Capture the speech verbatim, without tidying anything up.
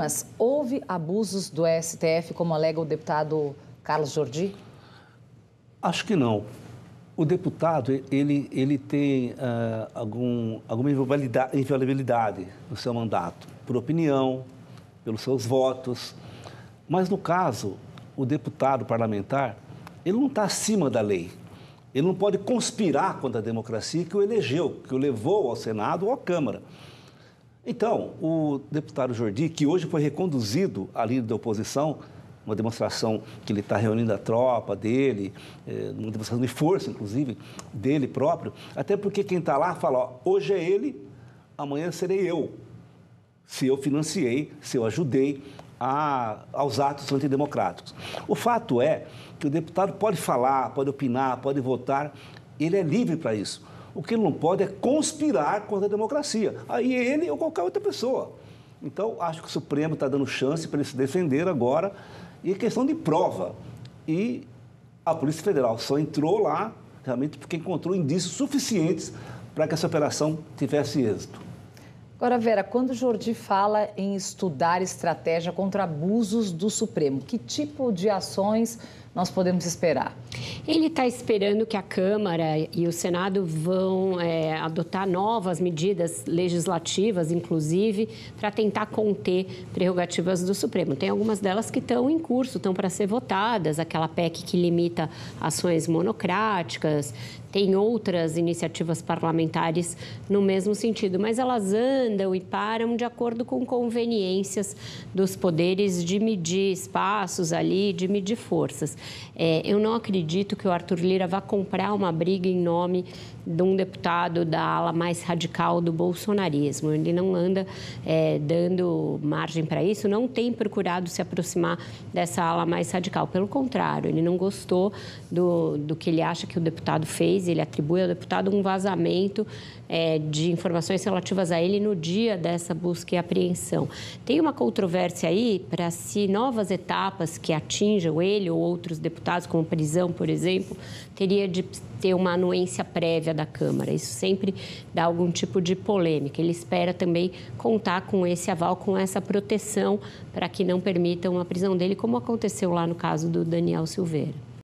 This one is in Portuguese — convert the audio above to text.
Mas houve abusos do S T F, como alega o deputado Carlos Jordi? Acho que não. O deputado, ele, ele tem uh, algum, alguma inviolabilidade no seu mandato, por opinião, pelos seus votos. Mas, no caso, o deputado parlamentar, ele não está acima da lei. Ele não pode conspirar contra a democracia que o elegeu, que o levou ao Senado ou à Câmara. Então, o deputado Jordi, que hoje foi reconduzido à líder da oposição, uma demonstração que ele está reunindo a tropa dele, é, uma demonstração de força, inclusive, dele próprio, até porque quem está lá fala, ó, hoje é ele, amanhã serei eu, se eu financiei, se eu ajudei a, aos atos antidemocráticos. O fato é que o deputado pode falar, pode opinar, pode votar, ele é livre para isso. O que ele não pode é conspirar contra a democracia, aí ele ou qualquer outra pessoa. Então, acho que o Supremo está dando chance para ele se defender agora, e é questão de prova. E a Polícia Federal só entrou lá realmente porque encontrou indícios suficientes para que essa operação tivesse êxito. Agora, Vera, quando o Jordi fala em estudar estratégia contra abusos do Supremo, que tipo de ações nós podemos esperar? Ele está esperando que a Câmara e o Senado vão é, adotar novas medidas legislativas, inclusive, para tentar conter prerrogativas do Supremo. Tem algumas delas que estão em curso, estão para ser votadas, aquela P E C que limita ações monocráticas, tem outras iniciativas parlamentares no mesmo sentido, mas elas andam e param de acordo com conveniências dos poderes de medir espaços ali, de medir forças. É, eu não acredito que o Arthur Lira vá comprar uma briga em nome de um deputado da ala mais radical do bolsonarismo. Ele não anda é, dando margem para isso, não tem procurado se aproximar dessa ala mais radical. Pelo contrário, ele não gostou do, do que ele acha que o deputado fez, ele atribui ao deputado um vazamento é, de informações relativas a ele no dia dessa busca e apreensão. Tem uma controvérsia aí para se novas etapas que atinjam ele ou outros deputados, como prisão, por exemplo, teria de ter uma anuência prévia da Câmara. Isso sempre dá algum tipo de polêmica. Ele espera também contar com esse aval, com essa proteção, para que não permitam a prisão dele, como aconteceu lá no caso do Daniel Silveira.